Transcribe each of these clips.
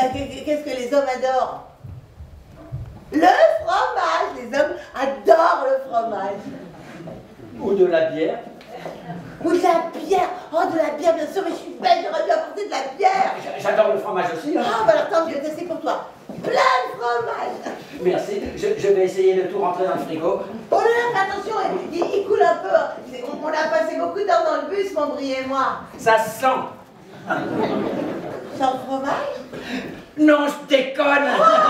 qu'est-ce que les hommes adorent? Le fromage. Les hommes adorent le fromage. Ou de la bière. Ou de la bière. Oh, de la bière, bien sûr, mais je suis belle, j'aurais dû apporter de la bière. J'adore le fromage aussi. Hein. Ah, bah alors tant mieux, c'est pour toi. Plein de fromage. Merci, je vais essayer de tout rentrer dans le frigo. Oh là là, fais attention, il coule un peu. On a passé beaucoup d'heures dans le bus, mon Brie et moi. Ça sent. Sans fromage? Non, je déconne.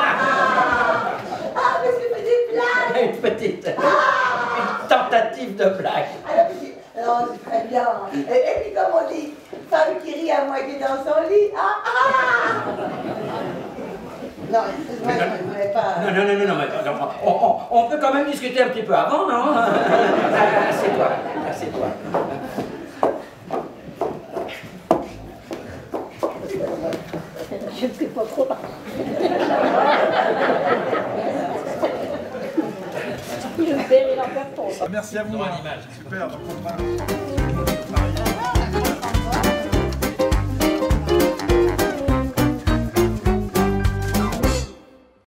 Ah, mais c'est des blagues. Une petite une tentative de blague. Non, c'est très bien. Et puis comme on dit, femme qui rit à moitié dans son lit. Non, excuse-moi, je ne voulais pas... Non, mais on peut quand même discuter un petit peu avant, non? Assieds-toi, assieds-toi. Je ne sais pas trop. Le père, il en perd trop. Merci à vous. Super.